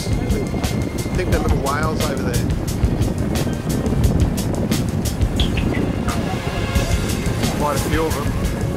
rocks. I think they're little whales over there. Quite a few of them.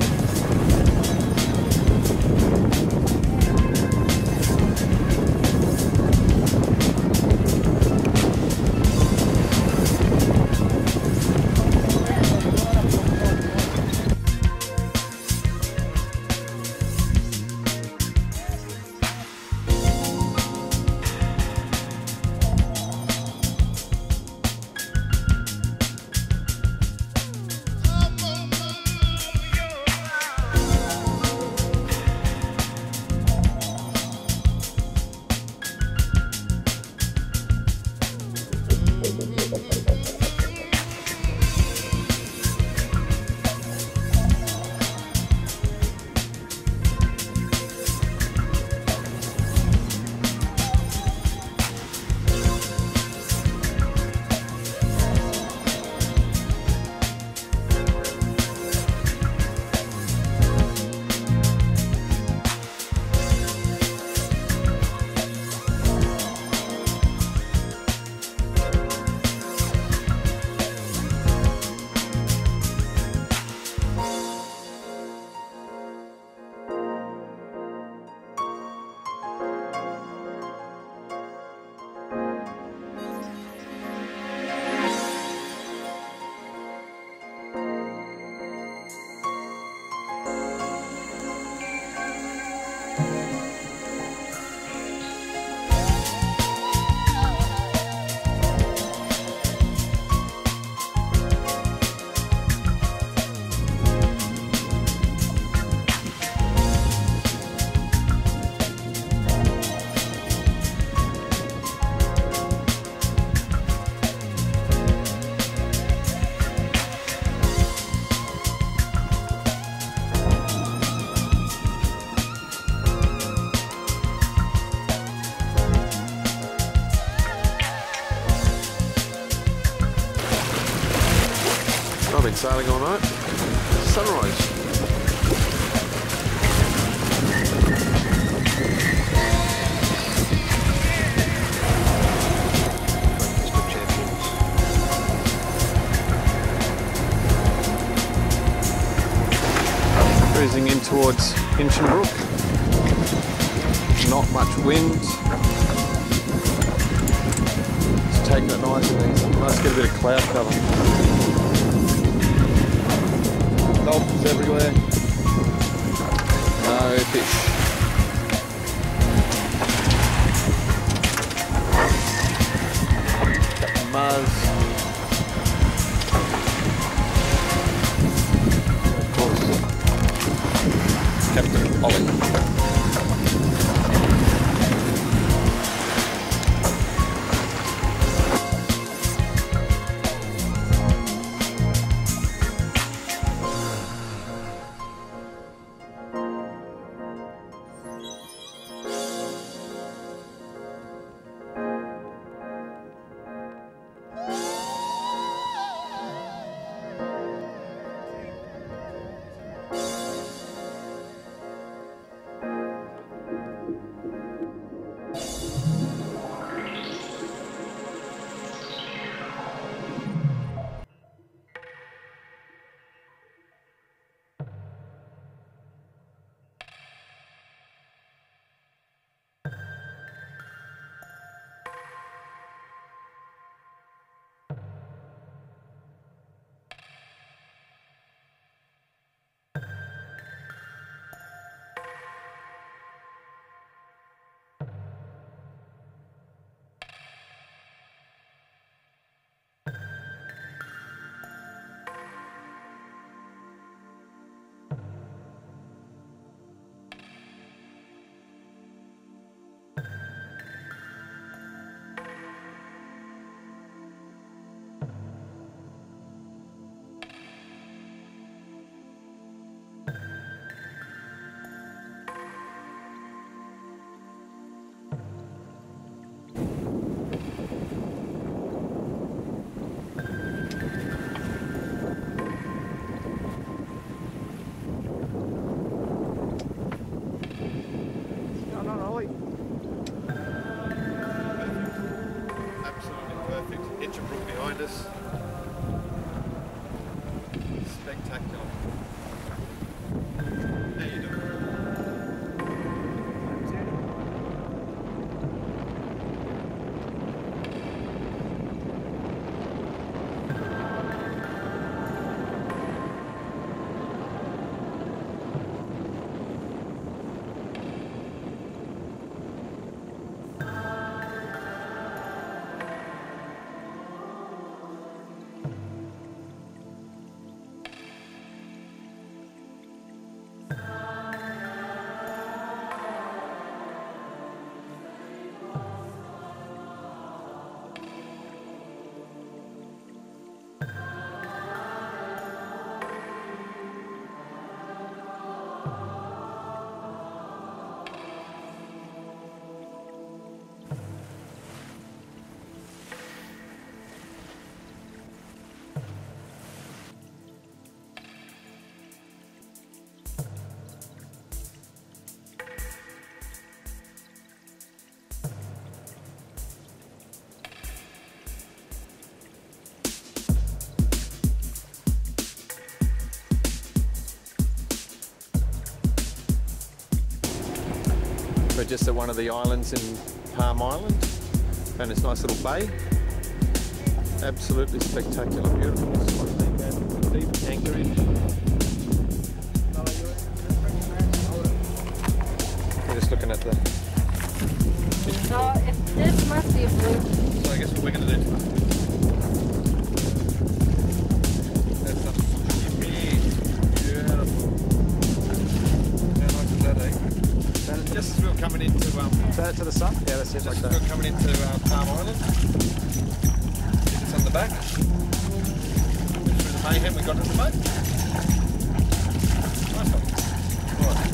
I've been sailing all night. Sunrise. Cruising in towards Hinchinbrook. Not much wind. Just taking it nice and easy. Nice to get a bit of cloud cover. Dolphins everywhere. No fish. Captain Mars. And of course, Captain Ollie. behind us. Spectacular. How you doing? We're just at one of the islands in Palm Island. Found this nice little bay. Absolutely spectacular, beautiful. Deep anchorage. We're just looking at the... So this must be a blue. So I guess what we're going to do tonight. That's some beautiful. How nice is that, eh? Just as we were coming into Turn it to the sun? Yeah, that's it. just Like as that. we were coming into Palm Island. It's on the back. Through the mayhem we got in the boat. Nice one. Right.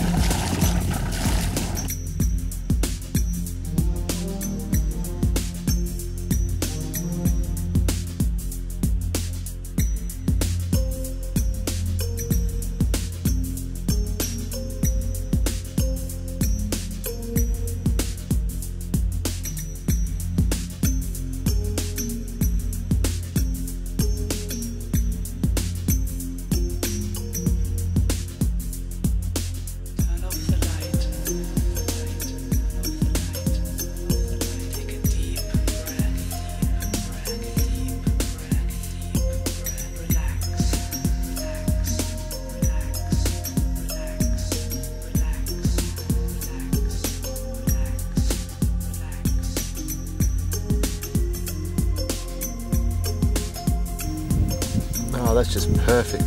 Oh, that's just perfect.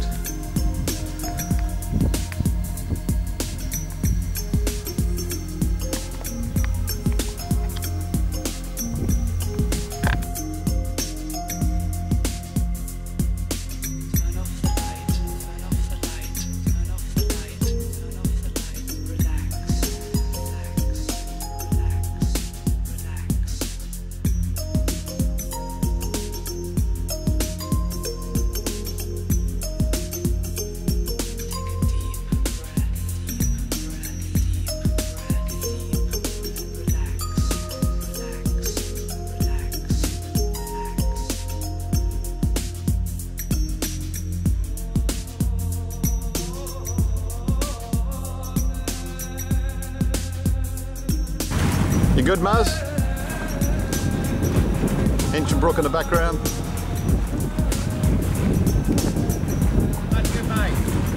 You good, Muzz? Hinchinbrook in the background. That's good, mate.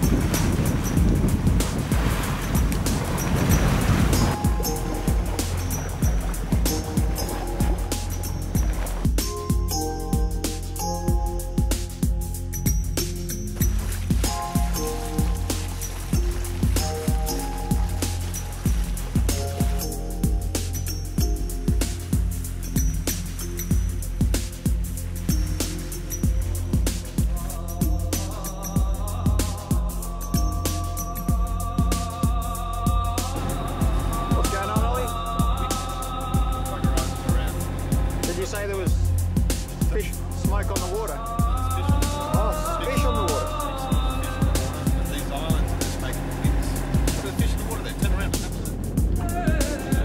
Say there was fish smoke on the water. Oh, fish on the water. These islands are just making things. Look at the fish in the water there. Turn around.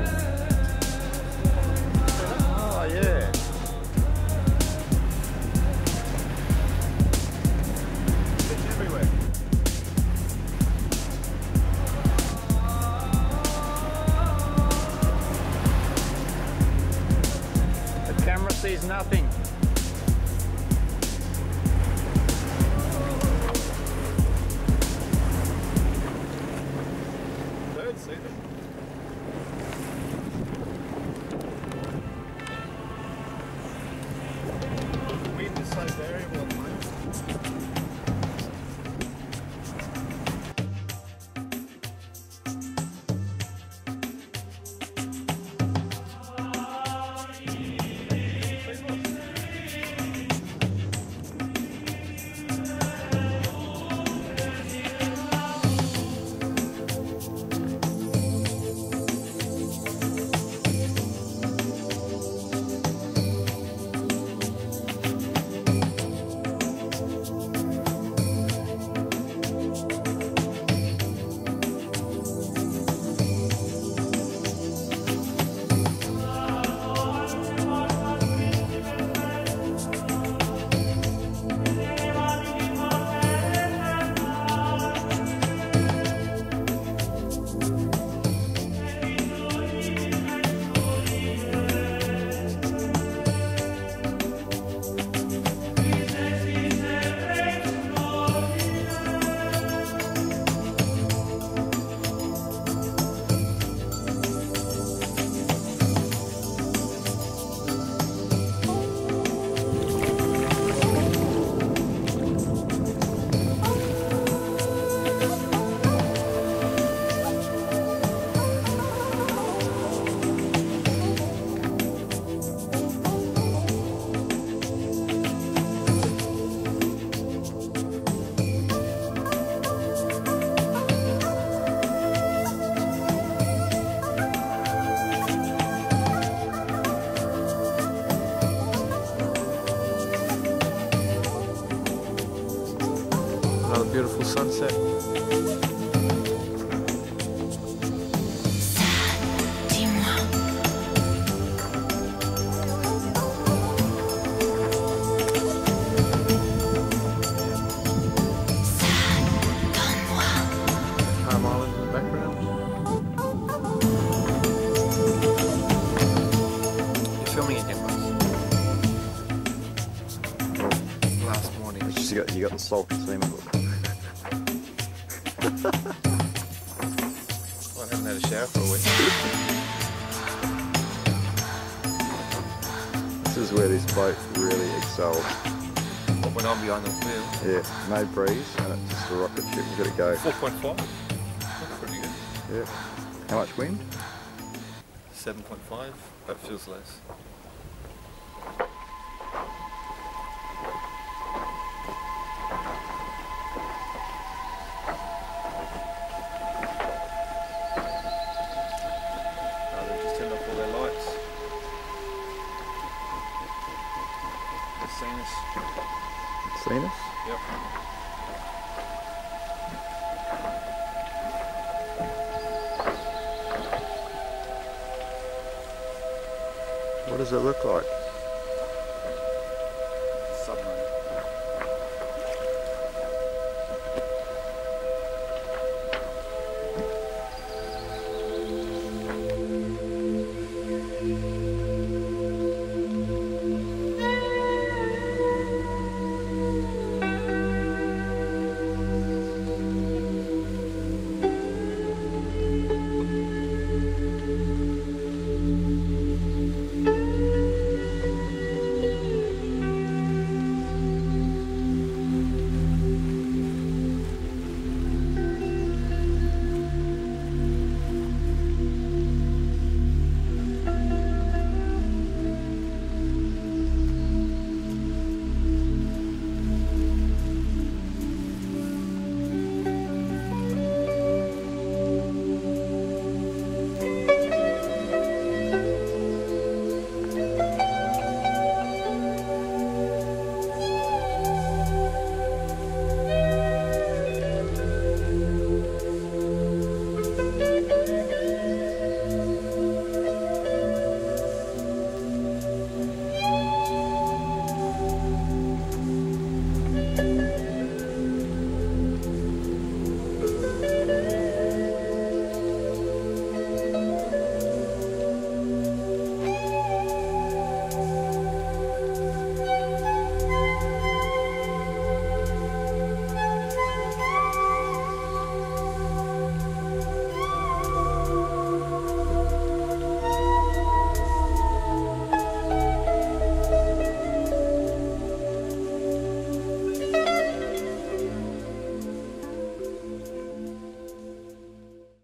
Oh, yeah. sees nothing. Birds see them. Wind is so variable at the moment. Another beautiful sunset. Palm Islands in the background. You're filming it, Nicholas. Last morning. It's just you got the salt and semen book. I haven't had a shower for a week. This is where this boat really excels. But when I'm behind the wheel, Yeah, no breeze and it's just a rocket ship. We've got to go. 4.5. That's pretty good. Yeah. How much wind? 7.5, but feels less. They've just turned off all their lights. They've seen us. Seen us? Yep. What does it look like?